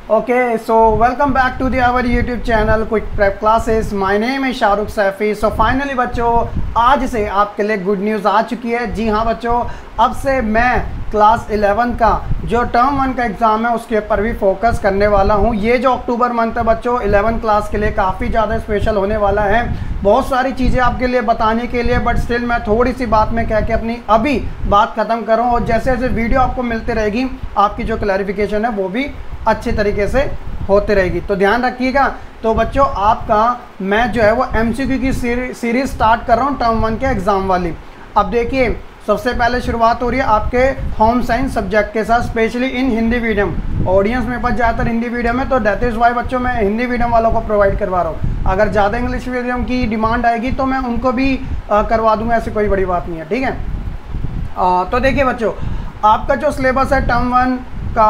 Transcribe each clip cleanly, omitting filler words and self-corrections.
Okay, so welcome back to our YouTube channel Quick Prep Classes. My name is Shahrukh Saifi. So finally बच्चों, आज से आपके लिए good news आ चुकी है. जी हाँ बच्चों, अब से मैं क्लास 11 का जो टर्म 1 का एग्ज़ाम है उसके ऊपर भी फोकस करने वाला हूँ. ये जो अक्टूबर मंथ है बच्चों 11 क्लास के लिए काफ़ी ज़्यादा स्पेशल होने वाला है. बहुत सारी चीज़ें आपके लिए बताने के लिए, बट स्टिल मैं थोड़ी सी बात में कह के अपनी अभी बात ख़त्म करूँ, और जैसे जैसे वीडियो आपको मिलती रहेगी आपकी जो क्लैरिफिकेशन है वो भी अच्छे तरीके से होते रहेगी. तो ध्यान रखिएगा. तो बच्चों आपका मैं जो है वो MCQ की सीरीज़ स्टार्ट कर रहा हूँ टर्म 1 के एग्ज़ाम वाली. अब देखिए, सबसे पहले शुरुआत हो रही है आपके होम साइंस सब्जेक्ट के साथ, specially in Hindi medium. Audience मेरे पास ज़्यादातर हिंदी मीडियम है, तो दैट इज़ वाई बच्चों मैं हिंदी मीडियम वालों को प्रोवाइड करवा रहा हूँ. अगर ज़्यादा इंग्लिश मीडियम की डिमांड आएगी तो मैं उनको भी करवा दूँगा, ऐसी कोई बड़ी बात नहीं है. ठीक है. तो देखिए बच्चों, आपका जो सिलेबस है टर्म 1 का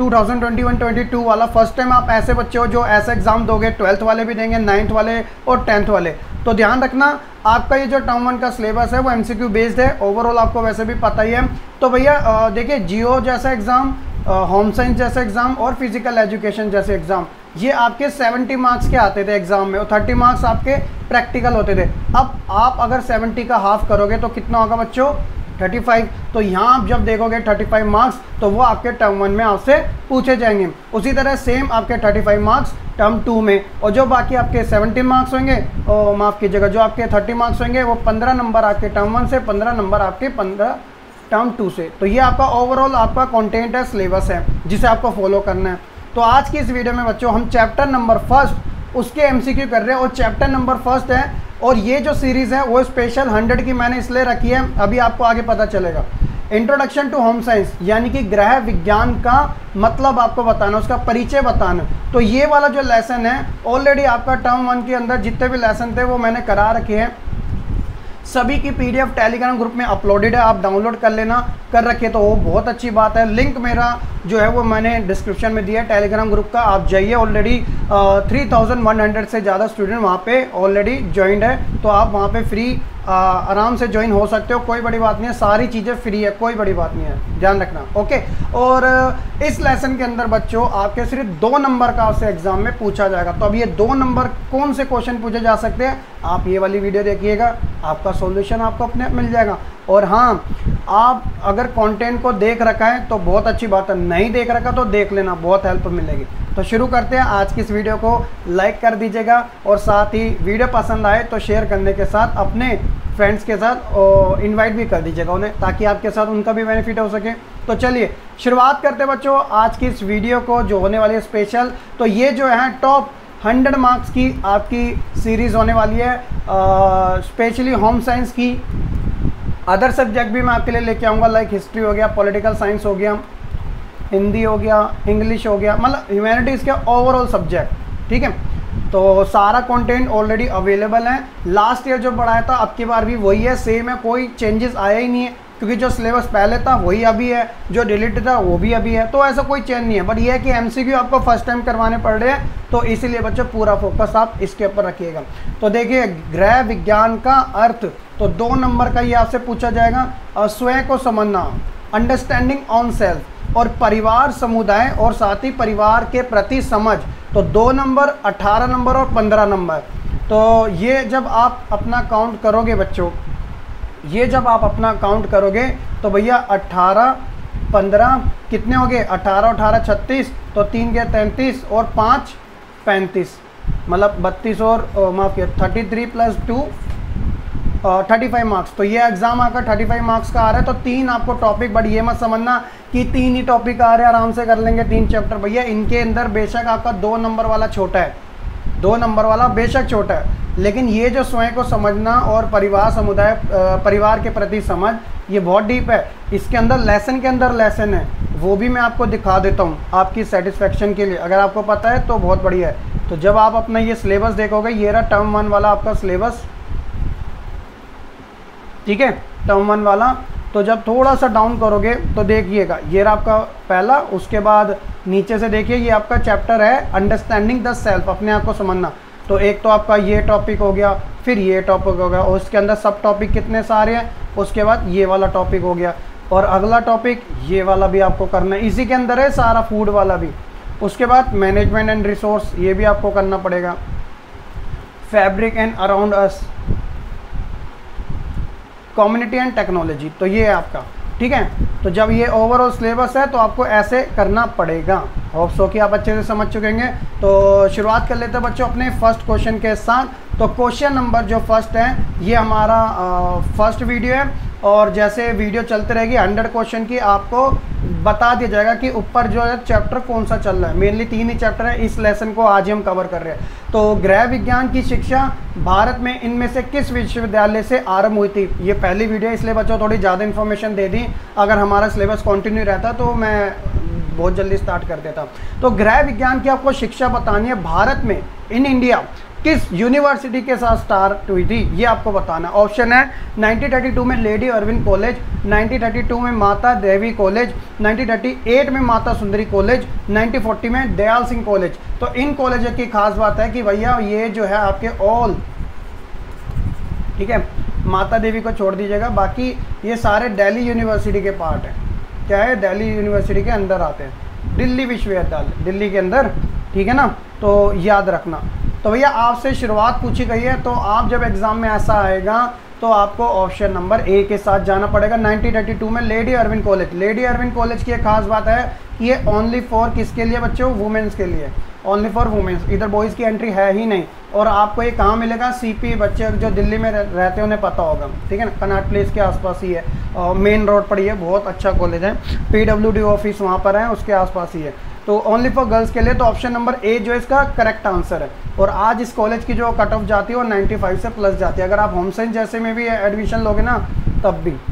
2021-22 वाला, फर्स्ट टाइम आप ऐसे बच्चे हो जो ऐसा एग्ज़ाम दोगे, 12th वाले भी देंगे, 9th वाले और 10th वाले. तो ध्यान रखना, आपका ये जो टर्म 1 का सिलेबस है वो MCQ बेस्ड है. ओवरऑल आपको वैसे भी पता ही है. तो भैया देखिए, जियो जैसा एग्ज़ाम, होम साइंस जैसा एग्ज़ाम और फिजिकल एजुकेशन जैसे एग्ज़ाम, ये आपके 70 मार्क्स के आते थे एग्ज़ाम में, और 30 मार्क्स आपके प्रैक्टिकल होते थे. अब आप अगर 70 का हाफ करोगे तो कितना होगा बच्चों? 35. तो यहाँ आप जब देखोगे 35 मार्क्स, तो वो आपके टर्म 1 में आपसे पूछे जाएंगे. उसी तरह सेम आपके 35 मार्क्स टर्म 2 में, और जो बाकी आपके 70 मार्क्स होंगे, और माफ़ कीजिएगा, जो आपके 30 मार्क्स होंगे वो 15 नंबर आपके टर्म 1 से, 15 नंबर आपके 15 टर्म 2 से. तो ये आपका ओवरऑल आपका कंटेंट है, सिलेबस है, जिसे आपको फॉलो करना है. तो आज की इस वीडियो में बच्चों हम चैप्टर नंबर 1 उसके MCQ कर रहे हैं, और चैप्टर नंबर 1 है. और ये जो सीरीज़ है वो स्पेशल 100 की मैंने इसलिए रखी है, अभी आपको आगे पता चलेगा. इंट्रोडक्शन टू होम साइंस, यानी कि गृह विज्ञान का मतलब आपको बताना, उसका परिचय बताना. तो ये वाला जो लेसन है ऑलरेडी आपका टर्म 1 के अंदर जितने भी लेसन थे वो मैंने करा रखे हैं. सभी की PDF टेलीग्राम ग्रुप में अपलोडेड है, आप डाउनलोड कर लेना. कर रखे तो वो बहुत अच्छी बात है. लिंक मेरा जो है वो मैंने डिस्क्रिप्शन में दिया है टेलीग्राम ग्रुप का, आप जाइए. ऑलरेडी 3100 से ज़्यादा स्टूडेंट वहाँ पे ऑलरेडी ज्वाइंड है, तो आप वहाँ पे फ्री आराम से ज्वाइन हो सकते हो. कोई बड़ी बात नहीं है, सारी चीज़ें फ्री है, कोई बड़ी बात नहीं है, ध्यान रखना. ओके. और इस लेसन के अंदर बच्चों आपके सिर्फ 2 नंबर का आपसे एग्जाम में पूछा जाएगा. तो अब ये 2 नंबर कौन से क्वेश्चन पूछे जा सकते हैं, आप ये वाली वीडियो देखिएगा, आपका सॉल्यूशन आपको अपने आप मिल जाएगा. और हाँ, आप अगर कंटेंट को देख रखा है तो बहुत अच्छी बात है, नहीं देख रखा तो देख लेना, बहुत हेल्प मिलेगी. तो शुरू करते हैं. आज की इस वीडियो को लाइक कर दीजिएगा, और साथ ही वीडियो पसंद आए तो शेयर करने के साथ अपने फ्रेंड्स के साथ इनवाइट भी कर दीजिएगा उन्हें, ताकि आपके साथ उनका भी बेनिफिट हो सके. तो चलिए शुरुआत करते हैं बच्चों आज की इस वीडियो को, जो होने वाली है स्पेशल. तो ये जो है टॉप 100 मार्क्स की आपकी सीरीज़ होने वाली है, स्पेशली होम साइंस की. अदर सब्जेक्ट भी मैं आपके लिए लेके आऊँगा, लाइक हिस्ट्री हो गया, पॉलिटिकल साइंस हो गया, हिंदी हो गया, इंग्लिश हो गया, मतलब ह्यूमैनिटीज़ के ओवरऑल सब्जेक्ट. ठीक है. तो सारा कंटेंट ऑलरेडी अवेलेबल है. लास्ट ईयर जो पढ़ाया था अब की बार भी वही है, सेम है, कोई चेंजेस आया ही नहीं है, क्योंकि जो सिलेबस पहले था वही अभी है, जो डिलीट था वो भी अभी है. तो ऐसा कोई चेंज नहीं है, बट ये है कि MCQ आपको फर्स्ट टाइम करवाने पड़ रहे हैं, तो इसीलिए बच्चों पूरा फोकस आप इसके ऊपर रखिएगा. तो देखिए, गृह विज्ञान का अर्थ, तो 2 नंबर का ये आपसे पूछा जाएगा. स्वयं को समझना, अंडरस्टैंडिंग ऑन सेल्फ, और परिवार, समुदाय और साथ ही परिवार के प्रति समझ, तो 2 नंबर, 18 नंबर और 15 नंबर. तो ये जब आप अपना काउंट करोगे बच्चों, ये जब आप अपना काउंट करोगे तो भैया 18, 15 कितने हो गए? 18, 18, 36, तो 3 के 33 और 5 35, मतलब 32 और माफ़ किया 33 प्लस 2 35 मार्क्स. तो ये एग्ज़ाम आपका 35 मार्क्स का आ रहा है. तो 3 आपको टॉपिक, बट ये मत समझना कि 3 ही टॉपिक आ रहे हैं, आराम से कर लेंगे 3 चैप्टर. भैया इनके अंदर बेशक आपका 2 नंबर वाला छोटा है, 2 नंबर वाला बेशक छोटा है, लेकिन ये जो स्वयं को समझना और परिवार, समुदाय, परिवार के प्रति समझ, ये बहुत डीप है. इसके अंदर लेसन के अंदर लेसन है, वो भी मैं आपको दिखा देता हूँ आपकी सेटिस्फेक्शन के लिए. अगर आपको पता है तो बहुत बढ़िया है. तो जब आप अपना ये सिलेबस देखोगे, ये रहा टर्म 1 वाला आपका सिलेबस. ठीक है, टर्म 1 वाला. तो जब थोड़ा सा डाउन करोगे तो देखिएगा, ये रहा आपका पहला. उसके बाद नीचे से देखिए, ये आपका चैप्टर है अंडरस्टैंडिंग द सेल्फ, अपने आप को समझना. तो एक तो आपका ये टॉपिक हो गया, फिर ये टॉपिक हो गया, और उसके अंदर सब टॉपिक कितने सारे हैं. उसके बाद ये वाला टॉपिक हो गया, और अगला टॉपिक ये वाला भी आपको करना है, इसी के अंदर है सारा, फूड वाला भी. उसके बाद मैनेजमेंट एंड रिसोर्स, ये भी आपको करना पड़ेगा। Fabric and around us, community and technology, तो ये है आपका, ठीक है। तो जब ये ओवरऑल सिलेबस है तो आपको ऐसे करना पड़ेगा। होप सो कि आप अच्छे से समझ चुकेंगे। तो शुरुआत कर लेते हैं बच्चों अपने फर्स्ट क्वेश्चन के साथ। तो क्वेश्चन नंबर जो फर्स्ट है ये हमारा फर्स्ट वीडियो है, और जैसे वीडियो चलते रहेगी 100 क्वेश्चन की आपको बता दिया जाएगा कि ऊपर जो है चैप्टर कौन सा चल रहा है। मेनली 3 ही चैप्टर है, इस लेसन को आज ही हम कवर कर रहे हैं। तो गृह विज्ञान की शिक्षा भारत में इनमें से किस विश्वविद्यालय से आरंभ हुई थी। ये पहली वीडियो है इसलिए बच्चों थोड़ी ज़्यादा इन्फॉर्मेशन दे दी। अगर हमारा सिलेबस कंटिन्यू रहता तो मैं बहुत जल्दी स्टार्ट कर देता। तो गृह विज्ञान की आपको शिक्षा बतानी है भारत में इन इंडिया किस यूनिवर्सिटी के साथ स्टार्ट हुई थी, ये आपको बताना है। ऑप्शन है 1932 में लेडी अरविंद कॉलेज, 1932 में माता देवी कॉलेज, 1938 में माता सुंदरी कॉलेज, 1940 में दयाल सिंह कॉलेज। तो इन कॉलेजों की खास बात है कि भैया ये जो है आपके ऑल, ठीक है, माता देवी को छोड़ दीजिएगा, बाकी ये सारे दिल्ली यूनिवर्सिटी के पार्ट हैं। क्या है, दिल्ली यूनिवर्सिटी के अंदर आते हैं, दिल्ली विश्वविद्यालय दिल्ली के अंदर, ठीक है ना। तो याद रखना। तो भैया आपसे शुरुआत पूछी गई है, तो आप जब एग्ज़ाम में ऐसा आएगा तो आपको ऑप्शन नंबर ए के साथ जाना पड़ेगा। 1932 में lady Arvind college. Lady Arvind college की एक खास बात है कि ये ओनली फॉर किसके लिए बच्चों, वुमेन्स के लिए, ओनली फॉर वुमेन्स, इधर बॉयज़ की एंट्री है ही नहीं। और आपको ये कहाँ मिलेगा, सीपी, बच्चे जो दिल्ली में रहते हैं उन्हें पता होगा, ठीक है ना, कनॉट प्लेस के आसपास ही है, और मेन रोड पर ही है, बहुत अच्छा कॉलेज है। PWD ऑफिस वहाँ पर है, उसके आसपास ही है। तो ओनली फॉर गर्ल्स के लिए, तो ऑप्शन नंबर ए जो है इसका करेक्ट आंसर है। और आज इस कॉलेज की जो कट ऑफ जाती है वो 95 से प्लस जाती है। अगर आप होम साइंस जैसे में भी एडमिशन लोगे ना तब भी,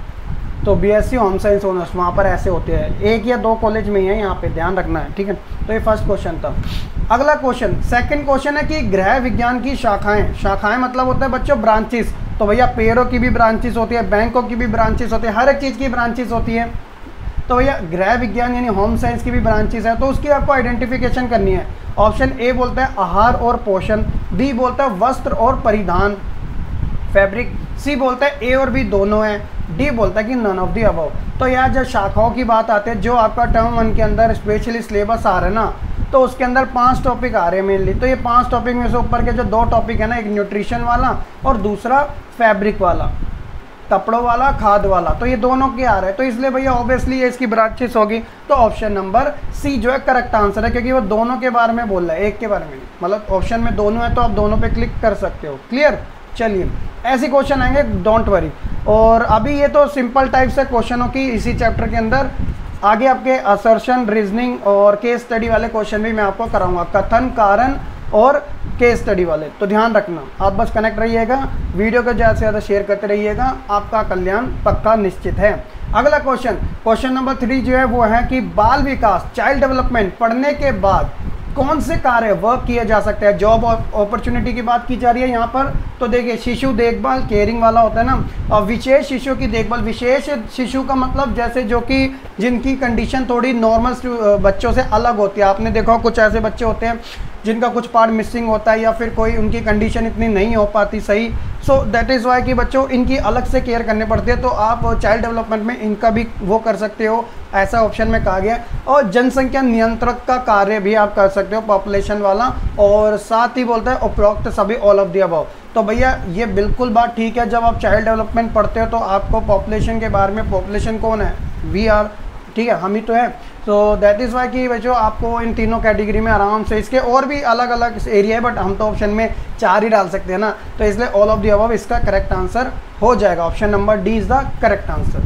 तो BSc होम साइंस ऑनर्स वहाँ पर ऐसे होते हैं, 1 या 2 कॉलेज में ही है, यहाँ पे ध्यान रखना है, ठीक है। तो ये फर्स्ट क्वेश्चन था। अगला क्वेश्चन, सेकंड क्वेश्चन है कि गृह विज्ञान की शाखाएं, शाखाएं मतलब होता है बच्चों ब्रांचेस। तो भैया पेड़ों की भी ब्रांचेस होती है, बैंकों की भी ब्रांचेस होती है, हर एक चीज़ की ब्रांचेस होती है। तो भैया गृह विज्ञान यानी होम साइंस की भी ब्रांचेस है, तो उसकी आपको आइडेंटिफिकेशन करनी है। ऑप्शन ए बोलता है आहार और पोषण, बी बोलता है वस्त्र और परिधान, फैब्रिक, सी बोलता है ए और बी दोनों है, डी बोलता है कि नन ऑफ दी अबव। तो यार जब शाखाओं की बात आती है, जो आपका टर्म 1 के अंदर स्पेशली सिलेबस आ रहा है ना, तो उसके अंदर 5 टॉपिक आ रहे हैं मेनली। तो ये 5 टॉपिक में से ऊपर के जो 2 टॉपिक है ना, एक न्यूट्रिशन वाला और दूसरा फैब्रिक वाला, कपड़ों वाला, खाद वाला, तो ये दोनों के आ रहे हैं। तो इसलिए भैया ऑब्वियसली ये इसकी ब्रांचेस होगी। तो ऑप्शन नंबर सी जो है करेक्ट आंसर है, क्योंकि वो दोनों के बारे में बोल रहा है, एक के बारे में नहीं। मतलब ऑप्शन में दोनों है तो आप दोनों पे क्लिक कर सकते हो। क्लियर। चलिए ऐसे क्वेश्चन आएंगे, डोंट वरी। और अभी ये तो सिंपल टाइप से क्वेश्चनों की इसी चैप्टर के अंदर, आगे आपके असर्शन, रीजनिंग और केस स्टडी वाले क्वेश्चन भी मैं आपको कराऊंगा, कथन, कारण और केस स्टडी वाले। तो ध्यान रखना, आप बस कनेक्ट रहिएगा, वीडियो को ज़्यादा से ज़्यादा शेयर करते रहिएगा, आपका कल्याण पक्का निश्चित है। अगला क्वेश्चन, क्वेश्चन नंबर 3 जो है वो है कि बाल विकास, चाइल्ड डेवलपमेंट पढ़ने के बाद कौन से कार्य वर्क किए जा सकते हैं। जॉब अपॉर्चुनिटी की बात की जा रही है यहाँ पर। तो देखिए शिशु देखभाल, केयरिंग वाला होता है ना, और विशेष शिशु की देखभाल। विशेष शिशु का मतलब जैसे जो कि जिनकी कंडीशन थोड़ी नॉर्मल बच्चों से अलग होती है। आपने देखा कुछ ऐसे बच्चे होते हैं जिनका कुछ पार्ट मिसिंग होता है, या फिर कोई उनकी कंडीशन इतनी नहीं हो पाती सही। सो दैट इज़ वाई कि बच्चों इनकी अलग से केयर करनी पड़ती है। तो आप चाइल्ड डेवलपमेंट में इनका भी वो कर सकते हो, ऐसा ऑप्शन में कहा गया। और जनसंख्या नियंत्रक का कार्य भी आप कर सकते हो, पॉपुलेशन वाला। और साथ ही बोलता है उपरोक्त सभी, ऑल ऑफ द अबव। तो भैया ये बिल्कुल बात ठीक है, जब आप चाइल्ड डेवलपमेंट पढ़ते हो तो आपको पॉपुलेशन के बारे में, पॉपुलेशन कौन है, वी आर, ठीक है, हम ही तो है। तो दैट इज़ वाई कि बच्चों आपको इन तीनों कैटेगरी में आराम से, इसके और भी अलग अलग एरिया है बट हम तो ऑप्शन में 4 ही डाल सकते हैं ना, तो इसलिए ऑल ऑफ द अबव इसका करेक्ट आंसर हो जाएगा। Option number D is the correct answer.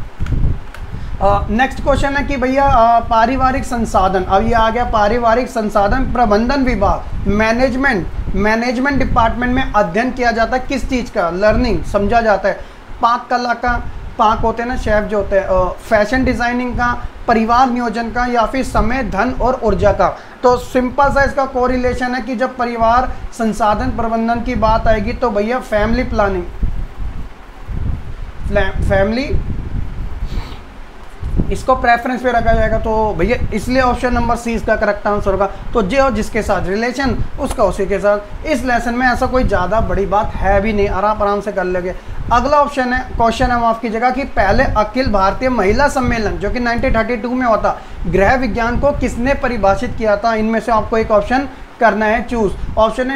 Next question है कि भैया पारिवारिक संसाधन, अब ये आ गया पारिवारिक संसाधन प्रबंधन विभाग, मैनेजमेंट डिपार्टमेंट में अध्ययन किया जाता है किस चीज़ का, लर्निंग समझा जाता है, पाक कला का, पाक होते हैं ना शेफ जो होते हैं, फैशन डिज़ाइनिंग का, परिवार नियोजन का, या फिर समय, धन और ऊर्जा का। तो सिंपल सा इसका कोरिलेशन है कि जब परिवार संसाधन प्रबंधन की बात आएगी तो भैया फैमिली प्लानिंग, फैमिली इसको प्रेफरेंस पे रखा जाएगा। तो भैया इसलिए ऑप्शन नंबर सी इसका करेक्ट आंसर होगा। तो जो जिसके साथ रिलेशन उसका उसी के साथ। इस लेसन में ऐसा कोई ज़्यादा बड़ी बात है भी नहीं, आराम से कर लोगे। अगला ऑप्शन है, क्वेश्चन है माफ कीजिएगा, कि पहले अखिल भारतीय महिला सम्मेलन जो कि 1932 में होता, गृह विज्ञान को किसने परिभाषित किया था? इनमें से आपको एक ऑप्शन करना है चूज। ऑप्शन है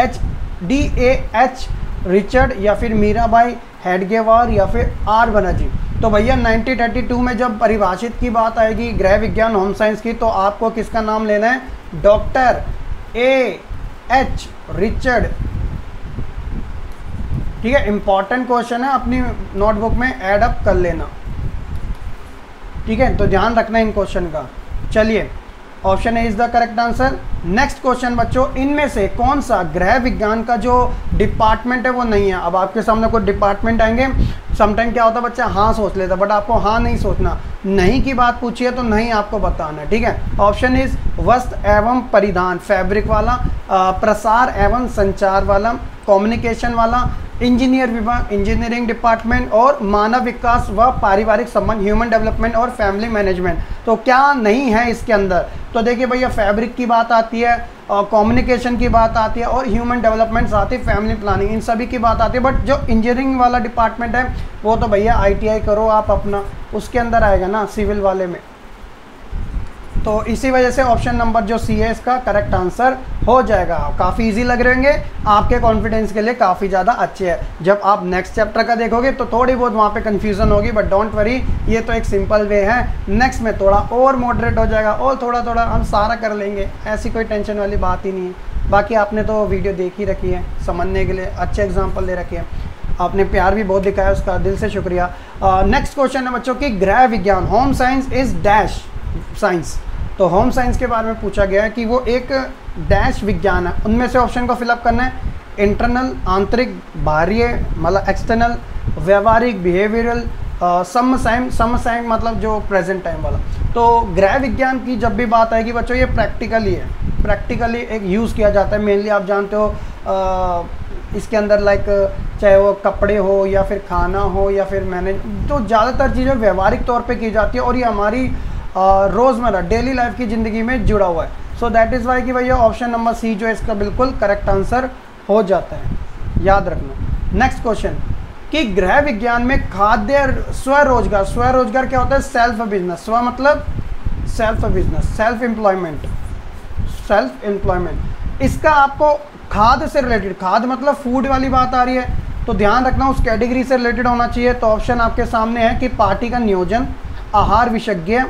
DAH रिचर्ड, या फिर मीराबाई हेडगेवार, या फिर R बनर्जी। तो भैया 1932 में जब परिभाषित की बात आएगी गृह विज्ञान होम साइंस की, तो आपको किसका नाम लेना है? Doctor AH Richard. ठीक है, इंपॉर्टेंट क्वेश्चन है, अपनी नोटबुक में ऐड अप कर लेना। ठीक है, तो ध्यान रखना इन क्वेश्चन का। चलिए, option A is the correct answer. Next question बच्चों, इनमें से कौन सा गृह विज्ञान का जो डिपार्टमेंट है वो नहीं है? अब आपके सामने कोई डिपार्टमेंट आएंगे, समटाइम क्या होता है बच्चा हाँ सोच लेता, बट आपको हाँ नहीं सोचना, नहीं की बात पूछिए तो नहीं आपको बताना। ठीक है, ऑप्शन इज वस्त्र एवं परिधान, फैब्रिक वाला, प्रसार एवं संचार वाला, कम्युनिकेशन वाला, इंजीनियर विभाग इंजीनियरिंग डिपार्टमेंट, और मानव विकास व पारिवारिक संबंध ह्यूमन डेवलपमेंट और फैमिली मैनेजमेंट। तो क्या नहीं है इसके अंदर? तो देखिए भैया फैब्रिक की बात आती है, कम्युनिकेशन की बात आती है, और ह्यूमन डेवलपमेंट आती है, फैमिली प्लानिंग, इन सभी की बात आती है। बट जो इंजीनियरिंग वाला डिपार्टमेंट है वो तो भैया ITI करो आप अपना, उसके अंदर आएगा ना, सिविल वाले में। तो इसी वजह से ऑप्शन नंबर जो सी है इसका करेक्ट आंसर हो जाएगा। काफ़ी इजी लग रहे होंगे, आपके कॉन्फिडेंस के लिए काफ़ी ज़्यादा अच्छे हैं। जब आप नेक्स्ट चैप्टर का देखोगे तो थोड़ी बहुत वहाँ पे कन्फ्यूज़न होगी, बट डोंट वरी, ये तो एक सिंपल वे है। नेक्स्ट में थोड़ा और मॉडरेट हो जाएगा, और थोड़ा थोड़ा हम सारा कर लेंगे, ऐसी कोई टेंशन वाली बात ही नहीं है। बाकी आपने तो वीडियो देख ही रखी है, समझने के लिए अच्छे एग्जाम्पल दे रखे हैं, आपने प्यार भी बहुत दिखाया, उसका दिल से शुक्रिया। नेक्स्ट क्वेश्चन है बच्चों की गृह विज्ञान home science is dash science. तो होम साइंस के बारे में पूछा गया है कि वो एक डैश विज्ञान है। उनमें से ऑप्शन को फिलअप करना है, इंटरनल आंतरिक, बाह्य मतलब एक्सटर्नल, व्यवहारिक बिहेवियरल, समसामयिक मतलब जो प्रेजेंट टाइम वाला। तो गृह विज्ञान की जब भी बात आएगी बच्चों ये प्रैक्टिकली है, प्रैक्टिकली एक यूज़ किया जाता है। मेनली आप जानते हो इसके अंदर लाइक चाहे वो कपड़े हो या फिर खाना हो या फिर मैनेज, तो ज़्यादातर चीज़ें व्यवहारिक तौर पे की जाती है, और ये हमारी रोज़मर्रा डेली लाइफ की ज़िंदगी में जुड़ा हुआ है। सो दैट इज़ वाई कि भैया ऑप्शन नंबर सी जो है इसका बिल्कुल करेक्ट आंसर हो जाता है, याद रखना। नेक्स्ट क्वेश्चन कि गृह विज्ञान में खाद्य स्वरोजगार, स्वरोजगार क्या होता है? सेल्फ बिजनेस, स्व मतलब self business, self employment, self employment. इसका आपको खाद्य से रिलेटेड, खाद्य मतलब फूड वाली बात आ रही है, तो ध्यान रखना उस कैटेगरी से रिलेटेड होना चाहिए। तो ऑप्शन आपके सामने है कि पार्टी का नियोजन, आहार विशेषज्ञ,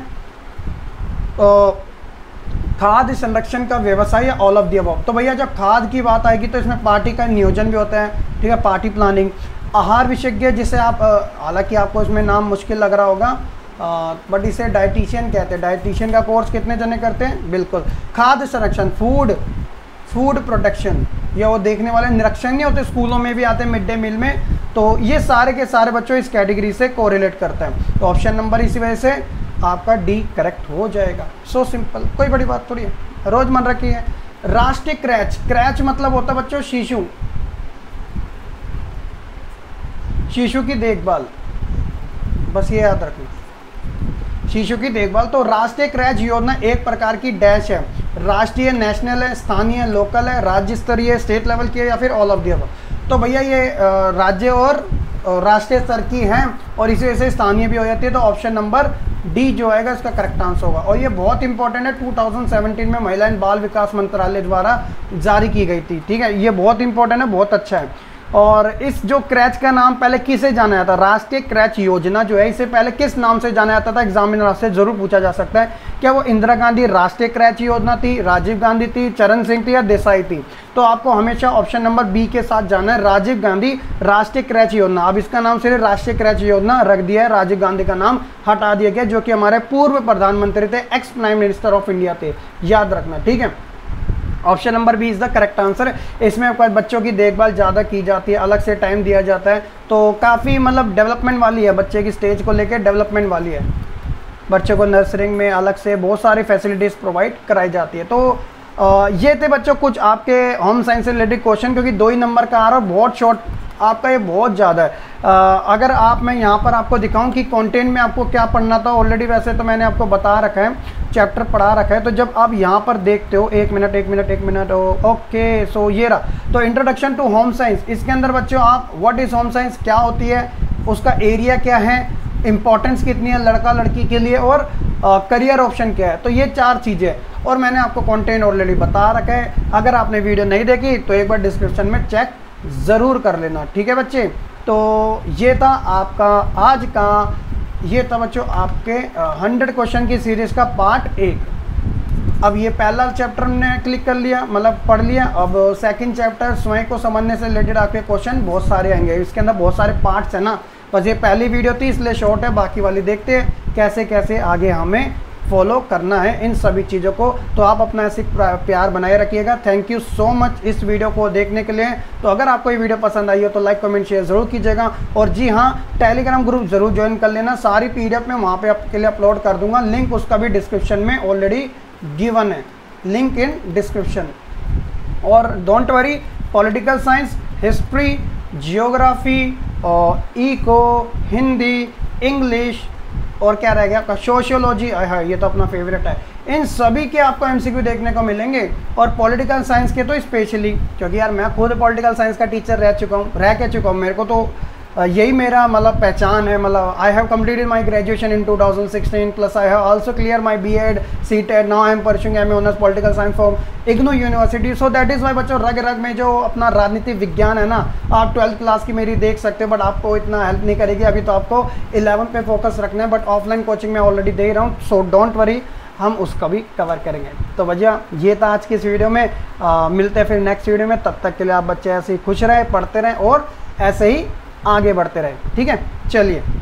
खाद्य संरक्षण का व्यवसाय, या ऑल ऑफ द अबव। तो भैया जब खाद की बात आएगी तो इसमें पार्टी का नियोजन भी होता है, ठीक है, पार्टी प्लानिंग। आहार विशेषज्ञ जिसे आप हालांकि आपको इसमें नाम मुश्किल लग रहा होगा, बट इसे डाइटिशियन कहते हैं। डाइटिशियन का कोर्स कितने जने करते हैं? बिल्कुल। खाद्य संरक्षण, फूड प्रोटेक्शन, या वो देखने वाले निरीक्षण नहीं होते, स्कूलों में भी आते हैं मिड डे मील में, तो ये सारे के सारे बच्चों इस कैटेगरी से कोरिलेट करते हैं। तो ऑप्शन नंबर इसी वजह से आपका डी करेक्ट हो जाएगा। सो सिंपल, कोई बड़ी बात थोड़ी है, रोजमर्रा की है। राष्ट्रीय क्रैच, क्रैच मतलब होता है बच्चों शिशु, शिशु की देखभाल, बस ये याद रखना, शिशु की देखभाल। तो राष्ट्रीय क्रैच योजना एक प्रकार की डैश है, राष्ट्रीय, नेशनल है, स्थानीय, लोकल है, राज्य स्तरीय, स्टेट लेवल की है, या फिर ऑल ऑफ द अबव। तो भैया ये राज्य और राष्ट्रीय स्तर की हैं, और इसी वजह से स्थानीय भी हो जाती है। तो ऑप्शन नंबर डी जो आएगा इसका करेक्ट आंसर होगा। और ये बहुत इंपॉर्टेंट है, 2017 में महिला एंड बाल विकास मंत्रालय द्वारा जारी की गई थी, ठीक है, ये बहुत इंपॉर्टेंट है, बहुत अच्छा है। और इस जो क्रैच का नाम पहले किसे जाना जाता है? राष्ट्रीय क्रैच योजना जो है इसे पहले किस नाम से जाना जाता था? एग्जामिनर से जरूर पूछा जा सकता है। क्या वो इंदिरा गांधी राष्ट्रीय क्रैच योजना थी, राजीव गांधी थी, चरण सिंह थी, या देसाई थी? तो आपको हमेशा ऑप्शन नंबर बी के साथ जाना है, राजीव गांधी राष्ट्रीय क्रैच योजना। अब इसका नाम सिर्फ राष्ट्रीय क्रैच योजना रख दिया है, राजीव गांधी का नाम हटा दिया गया, जो कि हमारे पूर्व प्रधानमंत्री थे, ex prime minister of India थे, याद रखना, ठीक है। Option number B is the correct answer. इसमें बच्चों की देखभाल ज़्यादा की जाती है, अलग से टाइम दिया जाता है, तो काफ़ी मतलब डेवलपमेंट वाली है, बच्चे की स्टेज को लेकर डेवलपमेंट वाली है। बच्चों को नर्सरिंग में अलग से बहुत सारी फैसिलिटीज़ प्रोवाइड कराई जाती है। तो ये थे बच्चों कुछ आपके होम साइंस से रिलेटेड क्वेश्चन, क्योंकि 2 ही नंबर का आ रहा है, बहुत शॉर्ट आपका ये बहुत ज़्यादा है। अगर मैं यहाँ पर आपको दिखाऊं कि कंटेंट में आपको क्या पढ़ना था, ऑलरेडी वैसे तो मैंने आपको बता रखा है, चैप्टर पढ़ा रखा है। तो जब आप यहाँ पर देखते हो, एक मिनट, ओके, सो ये रहा। तो इंट्रोडक्शन टू होम साइंस, इसके अंदर बच्चों आप व्हाट इज़ होम साइंस, क्या होती है, उसका एरिया क्या है, इंपॉर्टेंस कितनी है लड़का लड़की के लिए, और करियर ऑप्शन क्या है। तो ये 4 चीज़ें, और मैंने आपको कंटेंट ऑलरेडी बता रखा है। अगर आपने वीडियो नहीं देखी तो एक बार डिस्क्रिप्शन में चेक ज़रूर कर लेना, ठीक है बच्चे। तो ये था आपका आज का, ये था बच्चों आपके 100 क्वेश्चन की सीरीज़ का पार्ट 1। अब ये पहला चैप्टर हमने क्लिक कर लिया, मतलब पढ़ लिया। अब सेकंड चैप्टर स्वयं को समझने से रिलेटेड आपके क्वेश्चन बहुत सारे आएंगे, इसके अंदर बहुत सारे पार्ट्स हैं ना। बस ये पहली वीडियो थी इसलिए शॉर्ट है, बाकी वाली देखते हैं कैसे कैसे आगे हमें फॉलो करना है इन सभी चीज़ों को। तो आप अपना ऐसे प्यार बनाए रखिएगा। थैंक यू सो मच इस वीडियो को देखने के लिए। तो अगर आपको ये वीडियो पसंद आई हो तो लाइक कमेंट शेयर ज़रूर कीजिएगा। और जी हाँ, टेलीग्राम ग्रुप ज़रूर ज्वाइन कर लेना, सारी PDF मैं वहाँ पे आपके लिए अपलोड कर दूंगा, लिंक उसका भी डिस्क्रिप्शन में ऑलरेडी गिवन है, लिंक इन डिस्क्रिप्शन। और don't worry, political science, history, geography और इको, हिंदी, इंग्लिश और क्या रह गया आपका सोशियोलॉजी, है ये तो अपना फेवरेट है, इन सभी के आपको MCQ देखने को मिलेंगे। और पॉलिटिकल साइंस के तो स्पेशली, क्योंकि यार मैं खुद पॉलिटिकल साइंस का टीचर रह चुका हूँ, मेरे को तो यही मेरा मतलब पहचान है। मतलब I have completed my graduation in 2016 plus I have also clear my BEd CTET, now I am pursuing MA honours political science from IGNOU university. So that is why बच्चों रग रग में जो अपना राजनीतिक विज्ञान है ना, आप 12th क्लास की मेरी देख सकते हो, बट आपको इतना हेल्प नहीं करेगी। अभी तो आपको 11 पे फोकस रखना है, बट ऑफलाइन कोचिंग में ऑलरेडी दे रहा हूँ, सो डोंट वरी, हम उसका भी कवर करेंगे। तो भैया ये था आज की इस वीडियो में, मिलते हैं फिर नेक्स्ट वीडियो में। तब तक के लिए आप बच्चे ऐसे ही खुश रहे, पढ़ते रहें और ऐसे ही आगे बढ़ते रहे, ठीक है। चलिए।